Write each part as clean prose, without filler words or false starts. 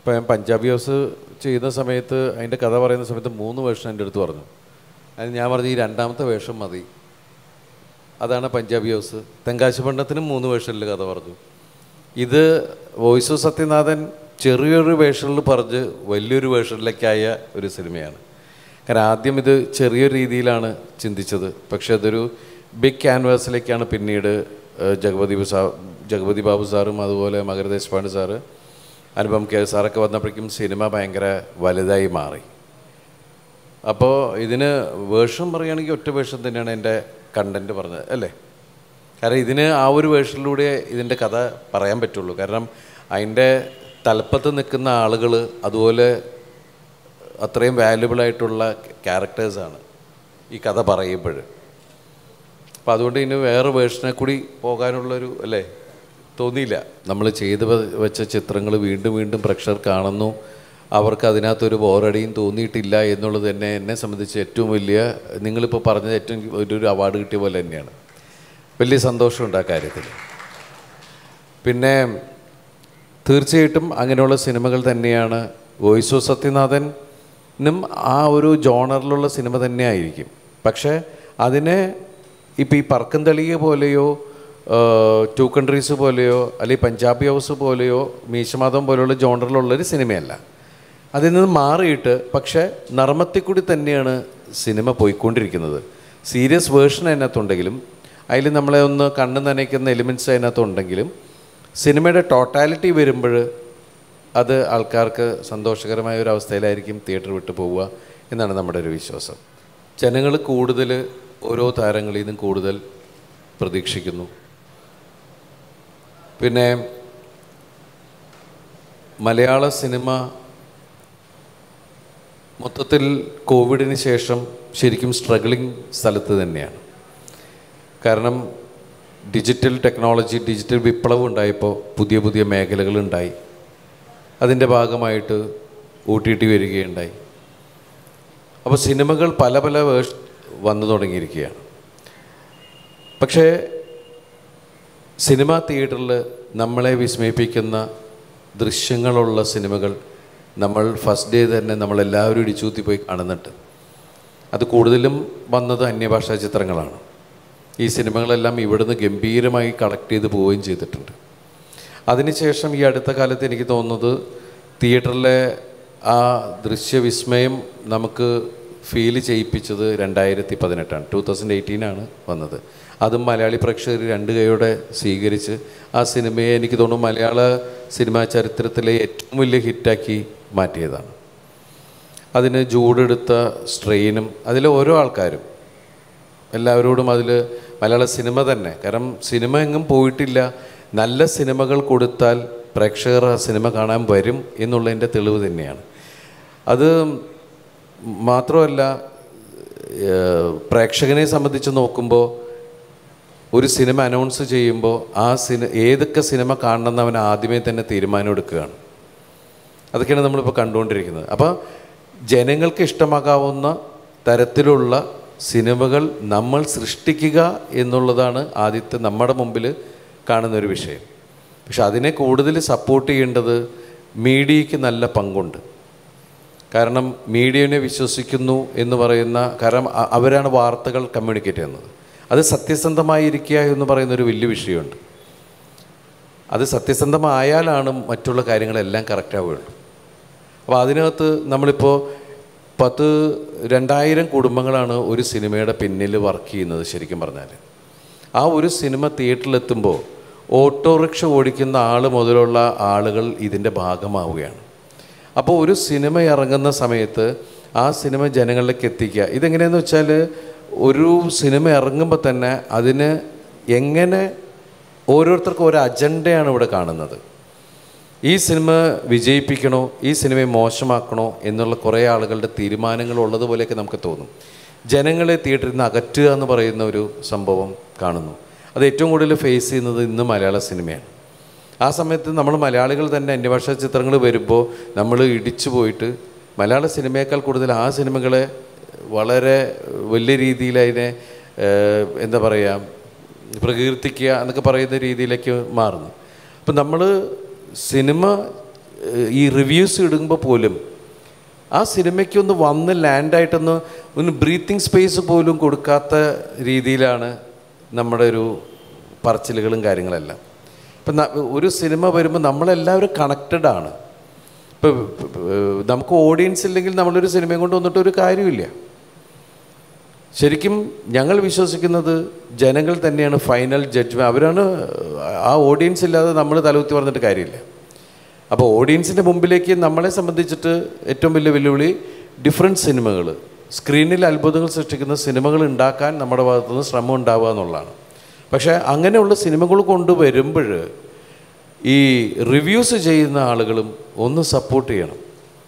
ഇപ്പോൾ ഞാൻ പഞ്ചാബി ഹൗസ് ചെയ്യുന്ന സമയത്ത് അതിൻ്റെ കഥ പറയുന്ന സമയത്ത് 3 വേഷം എൻ്റെ അടുത്ത് പറഞ്ഞു. അതിന് ഞാൻ പറഞ്ഞു ഈ രണ്ടാമത്തെ വേഷം മതി, അതാണ് പഞ്ചാബി ഹൗസ്. തെങ്കാശിപണ്ടത്തിനും 3 വേഷനിൽ കഥ പറഞ്ഞു. ഇത് വോയിസ് ഓഫ് സത്യനാഥൻ ചെറിയൊരു വേഷനിൽ പറഞ്ഞ് വലിയൊരു വേഷനിലേക്കായ ഒരു സിനിമയാണ്. കാരണം ആദ്യം ഇത് ചെറിയൊരു രീതിയിലാണ് ചിന്തിച്ചത്, പക്ഷെ അതൊരു ബിഗ് ക്യാൻവാസിലേക്കാണ് പിന്നീട് ജഗപതി ബാബു സാറും അതുപോലെ മകര ദേശ്പാണ്ഡെ സാറ്, അനുപം കെ സാറൊക്കെ വന്നപ്പോഴേക്കും സിനിമ ഭയങ്കര വലുതായി മാറി. അപ്പോൾ ഇതിന് വേഷം പറയുകയാണെങ്കിൽ ഒറ്റ വേഷം തന്നെയാണ് എൻ്റെ കണ്ടൻറ്റ് പറഞ്ഞത് അല്ലേ. കാരണം ഇതിന് ആ ഒരു വേഷനിലൂടെ ഇതിൻ്റെ കഥ പറയാൻ പറ്റുള്ളൂ. കാരണം അതിൻ്റെ തലപ്പത്ത് നിൽക്കുന്ന ആളുകൾ അതുപോലെ അത്രയും വാല്യുബിളായിട്ടുള്ള ക്യാരക്ടേഴ്സാണ് ഈ കഥ പറയുമ്പോൾ. അപ്പം അതുകൊണ്ട് ഇനി വേറെ വേഷനെ കൂടി പോകാനുള്ളൊരു അല്ലേ തോന്നിയില്ല. നമ്മൾ ചെയ്ത് വെച്ച ചിത്രങ്ങൾ വീണ്ടും വീണ്ടും പ്രേക്ഷകർ കാണുന്നു, അവർക്ക് അതിനകത്തൊരു ബോറടിയും തോന്നിയിട്ടില്ല എന്നുള്ളത് തന്നെ എന്നെ സംബന്ധിച്ച് ഏറ്റവും വലിയ, നിങ്ങളിപ്പോൾ പറഞ്ഞത് ഏറ്റവും ഒരു അവാർഡ് കിട്ടിയ പോലെ തന്നെയാണ്. വലിയ സന്തോഷമുണ്ട് ആ കാര്യത്തിൽ. പിന്നെ തീർച്ചയായിട്ടും അങ്ങനെയുള്ള സിനിമകൾ തന്നെയാണ് വോയിസ് ഓഫ് സത്യനാഥനും ആ ഒരു ജോണറിലുള്ള സിനിമ തന്നെ ആയിരിക്കും. പക്ഷേ അതിനെ ഇപ്പോൾ ഈ പറക്കും തളിക പോലെയോ ടു കൺട്രീസ് പോലെയോ അല്ലെങ്കിൽ പഞ്ചാബി ഹൗസ് പോലെയോ മീശമാധവൻ പോലെയുള്ള ജോണറിലുള്ളൊരു സിനിമയല്ല. അതിൽ നിന്ന് മാറിയിട്ട് പക്ഷേ നർമ്മത്തിൽക്കൂടി തന്നെയാണ് സിനിമ പോയിക്കൊണ്ടിരിക്കുന്നത്. സീരിയസ് വേർഷൻ അതിനകത്തുണ്ടെങ്കിലും അതിൽ നമ്മളെ ഒന്ന് കണ്ണ് നനയ്ക്കുന്ന എലിമെൻറ്റ്സ് അതിനകത്തുണ്ടെങ്കിലും സിനിമയുടെ ടോട്ടാലിറ്റി വരുമ്പോൾ അത് ആൾക്കാർക്ക് സന്തോഷകരമായ ഒരു അവസ്ഥയിലായിരിക്കും തിയേറ്റർ വിട്ട് പോവുക എന്നാണ് നമ്മുടെ ഒരു വിശ്വാസം. ജനങ്ങൾ കൂടുതൽ ഓരോ താരങ്ങളിൽ നിന്നും കൂടുതൽ പ്രതീക്ഷിക്കുന്നു. പിന്നെ മലയാള സിനിമ മൊത്തത്തിൽ കോവിഡിന് ശേഷം ശരിക്കും സ്ട്രഗിളിങ് സ്ഥലത്ത് തന്നെയാണ്. കാരണം ഡിജിറ്റൽ ടെക്നോളജി, ഡിജിറ്റൽ വിപ്ലവം ഉണ്ടായപ്പോൾ പുതിയ പുതിയ മേഖലകളുണ്ടായി. അതിൻ്റെ ഭാഗമായിട്ട് OTT വരികയുണ്ടായി. അപ്പോൾ സിനിമകൾ പല പല വന്നു തുടങ്ങിയിരിക്കുകയാണ്. പക്ഷേ സിനിമാ തിയേറ്ററിൽ നമ്മളെ വിസ്മയിപ്പിക്കുന്ന ദൃശ്യങ്ങളുള്ള സിനിമകൾ നമ്മൾ ഫസ്റ്റ് ഡേ തന്നെ നമ്മളെല്ലാവരും ഇടിച്ചൂത്തി പോയി കാണുന്നുണ്ട്. അത് കൂടുതലും വന്നത് അന്യഭാഷാ ചിത്രങ്ങളാണ്. ഈ സിനിമകളെല്ലാം ഇവിടുന്ന് ഗംഭീരമായി കളക്ട് ചെയ്ത് പോവുകയും ചെയ്തിട്ടുണ്ട്. അതിനുശേഷം ഈ അടുത്ത കാലത്ത് എനിക്ക് തോന്നുന്നത് തിയേറ്ററിലെ ആ ദൃശ്യവിസ്മയം നമുക്ക് ഫീൽ ചെയ്യിപ്പിച്ചത് 2018 2018 വന്നത്. അതും മലയാളി പ്രേക്ഷകർ 2 കൈയോടെ സ്വീകരിച്ച് ആ സിനിമയെ എനിക്ക് തോന്നുന്നു മലയാള സിനിമാ ചരിത്രത്തിലെ ഏറ്റവും വലിയ ഹിറ്റാക്കി മാറ്റിയതാണ്. അതിന് ചൂടെടുത്ത സ്ട്രെയിനും അതിലെ ഓരോ ആൾക്കാരും എല്ലാവരോടും അതിൽ മലയാള സിനിമ തന്നെ, കാരണം സിനിമ എങ്ങും പോയിട്ടില്ല, നല്ല സിനിമകൾ കൊടുത്താൽ പ്രേക്ഷകർ ആ സിനിമ കാണാൻ വരും എന്നുള്ളതിൻ്റെ തെളിവ് തന്നെയാണ്. അത് മാത്രമല്ല, പ്രേക്ഷകനെ സംബന്ധിച്ച് നോക്കുമ്പോൾ ഒരു സിനിമ അനൗൺസ് ചെയ്യുമ്പോൾ ആ ഏതൊക്കെ സിനിമ കാണണമെന്ന് അവൻ ആദ്യമേ തന്നെ തീരുമാനം എടുക്കുകയാണ്. അതൊക്കെയാണ് നമ്മളിപ്പോൾ കണ്ടുകൊണ്ടിരിക്കുന്നത്. അപ്പോൾ ജനങ്ങൾക്ക് ഇഷ്ടമാകാവുന്ന തരത്തിലുള്ള സിനിമകൾ നമ്മൾ സൃഷ്ടിക്കുക എന്നുള്ളതാണ് ആദ്യത്തെ നമ്മുടെ മുമ്പിൽ കാണുന്നൊരു വിഷയം. പക്ഷെ അതിനെ കൂടുതൽ സപ്പോർട്ട് ചെയ്യേണ്ടത് മീഡിയയ്ക്ക് നല്ല പങ്കുണ്ട്. കാരണം മീഡിയനെ വിശ്വസിക്കുന്നു എന്ന് പറയുന്ന, കാരണം അവരാണ് വാർത്തകൾ കമ്മ്യൂണിക്കേറ്റ് ചെയ്യുന്നത്. അത് സത്യസന്ധമായിരിക്കുക എന്ന് പറയുന്നൊരു വലിയ വിഷയമുണ്ട്. അത് സത്യസന്ധമായാലാണ് മറ്റുള്ള കാര്യങ്ങളെല്ലാം കറക്റ്റ് ആവുകയുള്ളൂ. അപ്പോൾ അതിനകത്ത് നമ്മളിപ്പോൾ 2000 കുടുംബങ്ങളാണ് ഒരു സിനിമയുടെ പിന്നിൽ വർക്ക് ചെയ്യുന്നത്. ശരിക്കും പറഞ്ഞാൽ ആ ഒരു സിനിമ തിയേറ്ററിലെത്തുമ്പോൾ ഓട്ടോറിക്ഷ ഓടിക്കുന്ന ആൾ മുതലുള്ള ആളുകൾ ഇതിൻ്റെ ഭാഗമാവുകയാണ്. അപ്പോൾ ഒരു സിനിമ ഇറങ്ങുന്ന സമയത്ത് ആ സിനിമ ജനങ്ങളിലേക്ക് എത്തിക്കുക. ഇതെങ്ങനെയെന്ന് വെച്ചാൽ ഒരു സിനിമ ഇറങ്ങുമ്പോൾ തന്നെ അതിന് എങ്ങനെ ഓരോരുത്തർക്കും ഒരു അജണ്ടയാണ് ഇവിടെ കാണുന്നത്. ഈ സിനിമ വിജയിപ്പിക്കണോ, ഈ സിനിമയെ മോശമാക്കണോ എന്നുള്ള കുറേ ആളുകളുടെ തീരുമാനങ്ങൾ ഉള്ളതുപോലെയൊക്കെ നമുക്ക് തോന്നും. ജനങ്ങളെ തിയേറ്ററിൽ നിന്ന് അകറ്റുക എന്ന് പറയുന്ന ഒരു സംഭവം കാണുന്നു. അത് ഏറ്റവും കൂടുതൽ ഫേസ് ചെയ്യുന്നത് ഇന്ന് മലയാള സിനിമയാണ്. ആ സമയത്ത് നമ്മൾ മലയാളികൾ തന്നെ അന്യഭാഷാ ചിത്രങ്ങൾ വരുമ്പോൾ നമ്മൾ ഇടിച്ചു പോയിട്ട് മലയാള സിനിമയേക്കാൾ കൂടുതൽ ആ സിനിമകളെ വളരെ വലിയ രീതിയിൽ അതിനെ എന്താ പറയുക, പ്രകീർത്തിക്കുക എന്നൊക്കെ പറയുന്ന രീതിയിലേക്ക് മാറുന്നു. അപ്പം നമ്മൾ സിനിമ ഈ റിവ്യൂസ് ഇടുമ്പോൾ പോലും ആ സിനിമയ്ക്കൊന്ന് വന്ന് ലാൻഡായിട്ടൊന്ന് ബ്രീത്തിങ് സ്പേസ് പോലും കൊടുക്കാത്ത രീതിയിലാണ് നമ്മുടെ ഒരു പറച്ചിലുകളും കാര്യങ്ങളെല്ലാം. ഇപ്പം ഒരു സിനിമ വരുമ്പോൾ നമ്മളെല്ലാവരും കണക്റ്റഡ് ആണ്. ഇപ്പം നമുക്ക് ഓഡിയൻസ് ഇല്ലെങ്കിൽ നമ്മളൊരു സിനിമയും കൊണ്ട് വന്നിട്ടൊരു കാര്യമില്ല. ശരിക്കും ഞങ്ങൾ വിശ്വസിക്കുന്നത് ജനങ്ങൾ തന്നെയാണ് ഫൈനൽ ജഡ്ജ്മെൻറ്റ്. അവരാണ്. ആ ഓഡിയൻസ് ഇല്ലാതെ നമ്മൾ തലകുത്തി പറഞ്ഞിട്ട് കാര്യമില്ല. അപ്പോൾ ഓഡിയൻസിൻ്റെ മുമ്പിലേക്ക് നമ്മളെ സംബന്ധിച്ചിട്ട് ഏറ്റവും വലിയ വെല്ലുവിളി ഡിഫറെൻറ്റ് സിനിമകൾ, സ്ക്രീനിൽ അത്ഭുതങ്ങൾ സൃഷ്ടിക്കുന്ന സിനിമകൾ ഉണ്ടാക്കാൻ നമ്മുടെ ഭാഗത്തുനിന്ന് ശ്രമം ഉണ്ടാവുക എന്നുള്ളതാണ്. പക്ഷേ അങ്ങനെയുള്ള സിനിമകൾ കൊണ്ടുവരുമ്പോൾ ഈ റിവ്യൂസ് ചെയ്യുന്ന ആളുകളും ഒന്ന് സപ്പോർട്ട് ചെയ്യണം.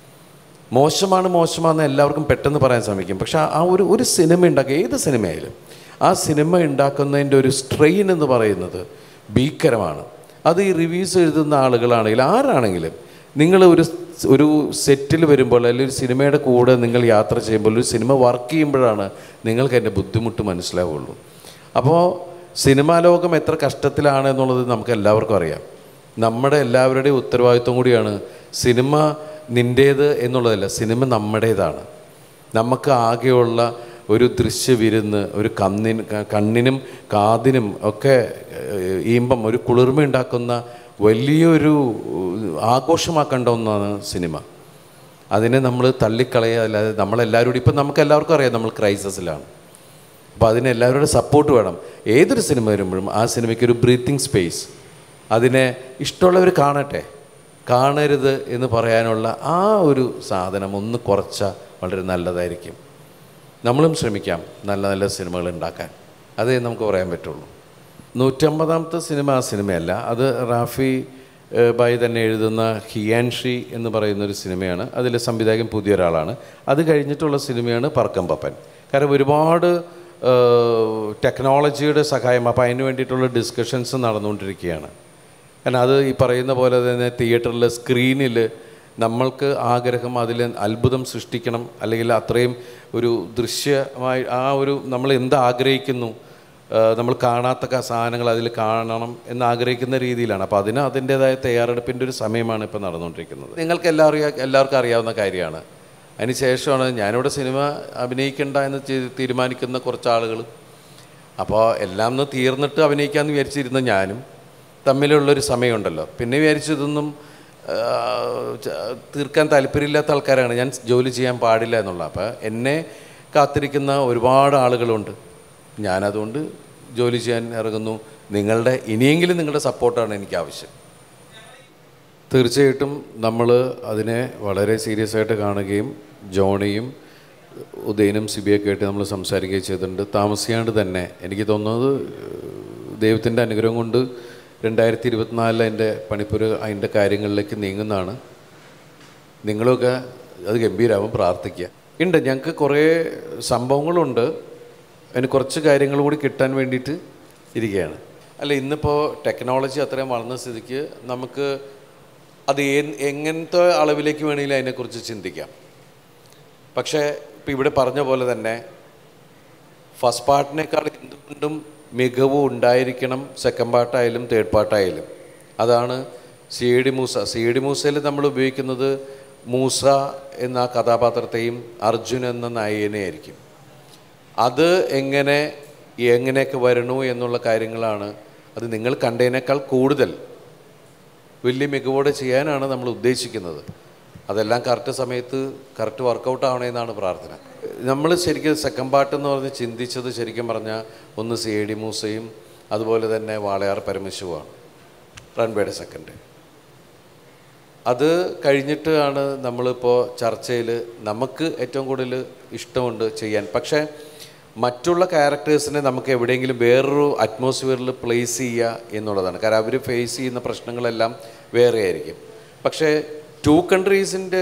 മോശമാണെന്ന് എല്ലാവർക്കും പെട്ടെന്ന് പറയാൻ ശ്രമിക്കും. പക്ഷേ ആ ഒരു സിനിമ ഉണ്ടാക്കുക, ഏത് സിനിമയായാലും ആ സിനിമ ഉണ്ടാക്കുന്നതിൻ്റെ ഒരു സ്ട്രെയിൻ എന്ന് പറയുന്നത് ഭീകരമാണ്. അത് ഈ റിവ്യൂസ് എഴുതുന്ന ആളുകളാണെങ്കിലും ആരാണെങ്കിലും നിങ്ങൾ ഒരു സെറ്റിൽ വരുമ്പോൾ അല്ലെങ്കിൽ ഒരു സിനിമയുടെ കൂടെ നിങ്ങൾ യാത്ര ചെയ്യുമ്പോൾ, ഒരു സിനിമ വർക്ക് ചെയ്യുമ്പോഴാണ് നിങ്ങൾക്ക് അതിൻ്റെ ബുദ്ധിമുട്ട് മനസ്സിലാവുള്ളൂ. അപ്പോൾ സിനിമാ ലോകം എത്ര കഷ്ടത്തിലാണ് എന്നുള്ളത് നമുക്ക് എല്ലാവർക്കും അറിയാം. നമ്മുടെ എല്ലാവരുടെയും ഉത്തരവാദിത്വം കൂടിയാണ്. സിനിമ നിൻ്റേത് എന്നുള്ളതല്ല, സിനിമ നമ്മുടേതാണ്. നമുക്ക് ആകെയുള്ള ഒരു ദൃശ്യവിരുന്ന്, ഒരു കണ്ണിനും കാതിനും ഒക്കെ ഈമ്പം, ഒരു കുളിർമ ഉണ്ടാക്കുന്ന വലിയൊരു ആഘോഷമാക്കേണ്ട ഒന്നാണ് സിനിമ. അതിനെ നമ്മൾ തള്ളിക്കളയുക അല്ലാതെ നമ്മളെല്ലാവരും കൂടി, ഇപ്പം നമുക്ക് എല്ലാവർക്കും അറിയാം നമ്മൾ ക്രൈസിസിലാണ്. അപ്പോൾ അതിനെല്ലാവരുടെ സപ്പോർട്ട് വേണം. ഏതൊരു സിനിമ വരുമ്പോഴും ആ സിനിമയ്ക്കൊരു ബ്രീത്തിങ് സ്പേസ്, അതിനെ ഇഷ്ടമുള്ളവർ കാണട്ടെ, കാണരുത് എന്ന് പറയാനുള്ള ആ ഒരു സാധനം ഒന്ന് കുറച്ചാൽ വളരെ നല്ലതായിരിക്കും. നമ്മളും ശ്രമിക്കാം നല്ല നല്ല സിനിമകൾ ഉണ്ടാക്കാൻ. അതേ നമുക്ക് പറയാൻ പറ്റുള്ളൂ. 150ാമത്തെ സിനിമ ആ സിനിമയല്ല, അത് റാഫി ബായി തന്നെ എഴുതുന്ന ഹിയാൻഷി എന്ന് പറയുന്നൊരു സിനിമയാണ്. അതിൽ സംവിധായകൻ പുതിയൊരാളാണ്. അത് കഴിഞ്ഞിട്ടുള്ള സിനിമയാണ് പറക്കം പപ്പൻ. കാരണം ഒരുപാട് ടെക്നോളജിയുടെ സഹായം, അപ്പോൾ അതിന് വേണ്ടിയിട്ടുള്ള ഡിസ്കഷൻസ് നടന്നുകൊണ്ടിരിക്കുകയാണ്. കാരണം അത് ഈ പറയുന്ന പോലെ തന്നെ തിയേറ്ററിൽ സ്ക്രീനിൽ നമ്മൾക്ക് ആഗ്രഹം, അതിൽ അത്ഭുതം സൃഷ്ടിക്കണം, അല്ലെങ്കിൽ അത്രയും ഒരു ദൃശ്യമായി നമ്മൾ എന്താഗ്രഹിക്കുന്നു, നമ്മൾ കാണാത്ത സാധനങ്ങൾ അതിൽ കാണണം എന്നാഗ്രഹിക്കുന്ന രീതിയിലാണ്. അപ്പോൾ അതിന് അതിൻ്റേതായ തയ്യാറെടുപ്പിൻ്റെ ഒരു സമയമാണ് ഇപ്പോൾ നടന്നുകൊണ്ടിരിക്കുന്നത്. നിങ്ങൾക്ക് എല്ലാവർക്കും അറിയാവുന്ന കാര്യമാണ്. അതിന് ശേഷമാണ് ഞാനിവിടെ സിനിമ അഭിനയിക്കേണ്ട എന്ന് തീരുമാനിക്കുന്ന കുറച്ച് ആളുകൾ. അപ്പോൾ എല്ലാം ഒന്ന് തീർന്നിട്ട് അഭിനയിക്കാമെന്ന് വിചാരിച്ചിരുന്ന ഞാനും തമ്മിലുള്ളൊരു സമയമുണ്ടല്ലോ. പിന്നെ വിചാരിച്ചു ഇതൊന്നും തീർക്കാൻ താല്പര്യമില്ലാത്ത ആൾക്കാരാണ്, ഞാൻ ജോലി ചെയ്യാൻ പാടില്ല എന്നുള്ള. അപ്പോൾ എന്നെ കാത്തിരിക്കുന്ന ഒരുപാട് ആളുകളുണ്ട്. ഞാനതുകൊണ്ട് ജോലി ചെയ്യാൻ ഇറങ്ങുന്നു. ഇനിയെങ്കിലും നിങ്ങളുടെ സപ്പോർട്ടാണ് എനിക്ക് ആവശ്യം. തീർച്ചയായിട്ടും നമ്മൾ അതിനെ വളരെ സീരിയസ് ആയിട്ട് കാണുകയും ജോണിയും ഉദയനും സിബിയൊക്കെ ആയിട്ട് നമ്മൾ സംസാരിക്കുകയും ചെയ്തിട്ടുണ്ട്. താമസിയാണ്ട് തന്നെ എനിക്ക് തോന്നുന്നത് ദൈവത്തിൻ്റെ അനുഗ്രഹം കൊണ്ട് 2024 അതിൻ്റെ പണിപ്പുര അതിൻ്റെ കാര്യങ്ങളിലേക്ക് നീങ്ങുന്നതാണ്. നിങ്ങളൊക്കെ അത് ഗംഭീരമാവും, പ്രാർത്ഥിക്കുക. ഉണ്ട്, ഞങ്ങൾക്ക് കുറേ സംഭവങ്ങളുണ്ട്. അതിന് കുറച്ച് കാര്യങ്ങൾ കൂടി കിട്ടാൻ വേണ്ടിയിട്ട് ഇരിക്കുകയാണ്. അല്ല, ഇന്നിപ്പോൾ ടെക്നോളജി അത്രയും വളർന്ന സ്ഥിതിക്ക് നമുക്ക് അത് എങ്ങനത്തെ അളവിലേക്ക് വേണമെങ്കിലും അതിനെക്കുറിച്ച് ചിന്തിക്കാം. പക്ഷേ ഇപ്പോൾ ഇവിടെ പറഞ്ഞ പോലെ തന്നെ ഫസ്റ്റ് പാർട്ടിനേക്കാൾ എന്തുകൊണ്ടും മികവ് ഉണ്ടായിരിക്കണം സെക്കൻഡ് പാർട്ടായാലും തേർഡ് പാർട്ടായാലും. അതാണ് സി.ഐ.ഡി. മൂസ. സി.ഐ.ഡി. മൂസയിൽ നമ്മൾ ഉപയോഗിക്കുന്നത് മൂസ എന്ന കഥാപാത്രത്തെയും അർജുൻ എന്ന നായകനെയായിരിക്കും. അത് എങ്ങനെയൊക്കെ വരണു എന്നുള്ള കാര്യങ്ങളാണ്. അത് നിങ്ങൾ കണ്ടതിനേക്കാൾ കൂടുതൽ വലിയ മികവോടെ ചെയ്യാനാണ് നമ്മൾ ഉദ്ദേശിക്കുന്നത്. അതെല്ലാം കറക്റ്റ് സമയത്ത് കറക്റ്റ് വർക്കൗട്ട് ആവണമെന്നാണ് പ്രാർത്ഥന. നമ്മൾ ശരിക്കും സെക്കൻഡ് പാർട്ട് എന്ന് പറഞ്ഞ് ചിന്തിച്ചത് ശരിക്കും പറഞ്ഞാൽ ഒന്ന് സി.ഐ.ഡി. മൂസയും അതുപോലെ തന്നെ വാളയാർ പരമശിവമാണ് റൺവേയുടെ സെക്കൻഡ്. അത് കഴിഞ്ഞിട്ടാണ് നമ്മളിപ്പോൾ ചർച്ചയിൽ നമുക്ക് ഏറ്റവും കൂടുതൽ ഇഷ്ടമുണ്ട് ചെയ്യാൻ. പക്ഷേ മറ്റുള്ള ക്യാരക്ടേഴ്സിനെ നമുക്ക് എവിടെയെങ്കിലും വേറൊരു അറ്റ്മോസ്ഫിയറിൽ പ്ലേസ് ചെയ്യുക എന്നുള്ളതാണ്. കാരണം അവർ ഫേസ് ചെയ്യുന്ന പ്രശ്നങ്ങളെല്ലാം വേറെ ആയിരിക്കും. പക്ഷേ 2 കൺട്രീസിൻ്റെ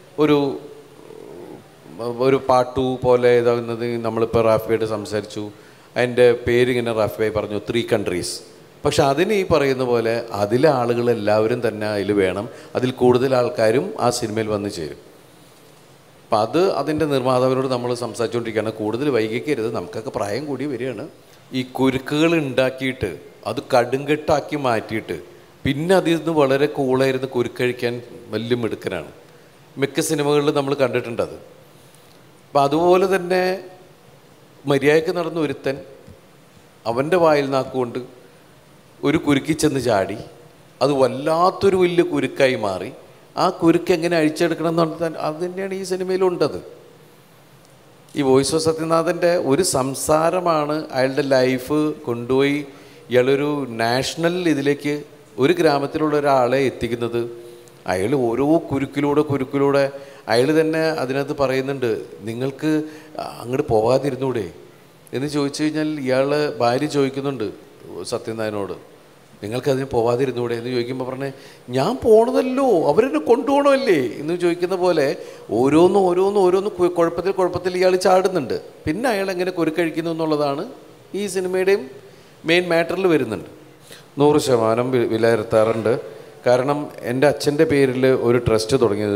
ഒരു പാർട്ട് 2 പോലെ ഇതാകുന്നത് നമ്മളിപ്പോൾ റാഫിയായിട്ട് സംസാരിച്ചു. അതിൻ്റെ പേരിങ്ങനെ റാഫിയായി പറഞ്ഞു 3 കൺട്രീസ്. പക്ഷെ അതിന് ഈ പറയുന്ന പോലെ അതിലെ ആളുകളെല്ലാവരും തന്നെ അതിൽ വേണം. അതിൽ കൂടുതൽ ആൾക്കാരും ആ സിനിമയിൽ വന്ന് ചേരും. അപ്പം അതിൻ്റെ നിർമ്മാതാവിനോട് നമ്മൾ സംസാരിച്ചുകൊണ്ടിരിക്കുകയാണ്. കൂടുതൽ വൈകിക്കരുത്, നമുക്കൊക്കെ പ്രായം കൂടി വരികയാണ്. ഈ കുരുക്കുകൾ ഉണ്ടാക്കിയിട്ട് അത് കടുങ്കെട്ടാക്കി മാറ്റിയിട്ട് പിന്നെ അതിൽ നിന്ന് വളരെ കൂളായിരുന്നു കുരുക്കഴിക്കാൻ വലിയ മിടുക്കനാണ്. മിക്ക സിനിമകളിലും നമ്മൾ കണ്ടിട്ടുണ്ടത്. അപ്പം അതുപോലെ തന്നെ മര്യാദയ്ക്ക് നടന്ന ഒരുത്തൻ അവൻ്റെ വായിൽ നാക്കുകൊണ്ട് ഒരു കുരുക്കി ചെന്ന് ചാടി, അത് വല്ലാത്തൊരു വലിയ കുരുക്കായി മാറി. ആ കുരുക്ക് എങ്ങനെ അഴിച്ചെടുക്കണം എന്ന് പറഞ്ഞാൽ അത് തന്നെയാണ് ഈ സിനിമയിലുണ്ടത്. ഈ വോയിസ് ഓഫ് സത്യനാഥൻ്റെ ഒരു സംസാരമാണ് അയാളുടെ ലൈഫ് കൊണ്ടുപോയി ഇയാളൊരു നാഷണൽ ഇതിലേക്ക് ഒരു ഗ്രാമത്തിലുള്ള ഒരാളെ എത്തിക്കുന്നത്. അയാൾ ഓരോ കുരുക്കിലൂടെ അയാൾ തന്നെ അതിനകത്ത് പറയുന്നുണ്ട്, നിങ്ങൾക്ക് അങ്ങോട്ട് പോകാതിരുന്നൂടെ എന്ന് ചോദിച്ചു കഴിഞ്ഞാൽ ഇയാൾ ഭാര്യ ചോദിക്കുന്നുണ്ട് സത്യനാഥനോട്, നിങ്ങൾക്കതിന് പോകാതിരുന്നൂടെ എന്ന് ചോദിക്കുമ്പോൾ പറഞ്ഞേ, ഞാൻ പോണതല്ലോ, അവരെന്നെ കൊണ്ടുപോകണമല്ലേ എന്ന് ചോദിക്കുന്ന പോലെ ഓരോന്ന് കുഴപ്പത്തിൽ ഇയാൾ ചാടുന്നുണ്ട്. പിന്നെ അയാൾ എങ്ങനെ കുരുക്കഴിക്കുന്നു എന്നുള്ളതാണ് ഈ സിനിമയുടെയും മെയിൻ മാറ്ററിൽ വരുന്നുണ്ട്. 100% വിലയിരുത്താറുണ്ട്. കാരണം എൻ്റെ അച്ഛൻ്റെ പേരിൽ ഒരു ട്രസ്റ്റ് തുടങ്ങിയത്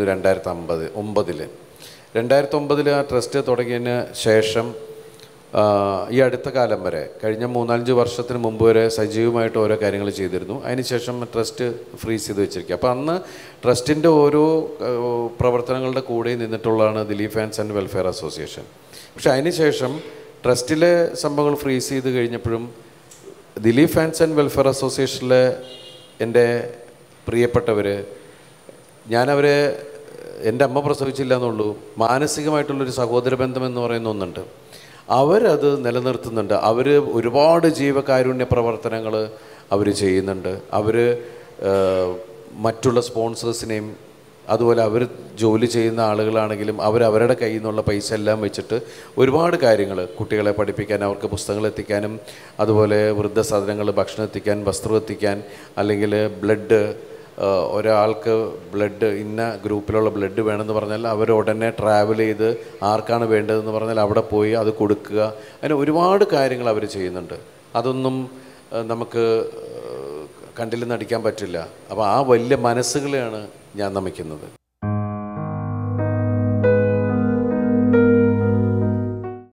2009 ആ ട്രസ്റ്റ് ചെയ്തതിന് ശേഷം ഈ അടുത്ത കാലം വരെ, കഴിഞ്ഞ 3-5 വർഷത്തിന് മുമ്പ് വരെ സജീവമായിട്ട് ഓരോ കാര്യങ്ങൾ ചെയ്തിരുന്നു. അതിനുശേഷം ട്രസ്റ്റ് ഫ്രീസ് ചെയ്ത് വെച്ചിരിക്കുക. അപ്പോൾ അന്ന് ട്രസ്റ്റിൻ്റെ ഓരോ പ്രവർത്തനങ്ങളുടെ കൂടെ നിന്നിട്ടുള്ളതാണ് Dileep fans and welfare association. പക്ഷേ അതിനുശേഷം ട്രസ്റ്റിലെ സംഭവങ്ങൾ ഫ്രീസ് ചെയ്ത് കഴിഞ്ഞപ്പോഴും ദിലീപ് ഫാൻസ് ആൻഡ് വെൽഫെയർ അസോസിയേഷനിലെ എൻ്റെ പ്രിയപ്പെട്ടവർ, ഞാനവരെ എൻ്റെ അമ്മ പ്രസവിച്ചില്ല എന്നുള്ളൂ, മാനസികമായിട്ടുള്ളൊരു സഹോദര ബന്ധം എന്ന് പറയുന്ന ഒന്നുണ്ട്. അവരത് നിലനിർത്തുന്നുണ്ട്. അവർ ഒരുപാട് ജീവകാരുണ്യ പ്രവർത്തനങ്ങൾ അവർ ചെയ്യുന്നുണ്ട്. അവർ മറ്റുള്ള സ്പോൺസേഴ്സിനെയും അതുപോലെ അവർ ജോലി ചെയ്യുന്ന ആളുകളാണെങ്കിലും അവരവരുടെ കയ്യിൽ നിന്നുള്ള പൈസ എല്ലാം വെച്ചിട്ട് ഒരുപാട് കാര്യങ്ങൾ, കുട്ടികളെ പഠിപ്പിക്കാൻ, അവർക്ക് പുസ്തകങ്ങൾ എത്തിക്കാനും, അതുപോലെ വൃദ്ധസാധനങ്ങൾ, ഭക്ഷണം എത്തിക്കാൻ, വസ്ത്രം എത്തിക്കാൻ, അല്ലെങ്കിൽ ബ്ലഡ്, ഒരാൾക്ക് ബ്ലഡ് ഇന്ന ഗ്രൂപ്പിലുള്ള ബ്ലഡ് വേണമെന്ന് പറഞ്ഞാൽ അവർ ഉടനെ ട്രാവൽ ചെയ്ത് ആർക്കാണ് വേണ്ടതെന്ന് പറഞ്ഞാൽ അവിടെ പോയി അത് കൊടുക്കുക. അങ്ങനെ ഒരുപാട് കാര്യങ്ങൾ അവർ ചെയ്യുന്നുണ്ട്. അതൊന്നും നമുക്ക് കണ്ടിൽ നടിക്കാൻ പറ്റില്ല. അപ്പോൾ ആ വലിയ മനസ്സുകളെയാണ് ഞാൻ നമിക്കുന്നത്.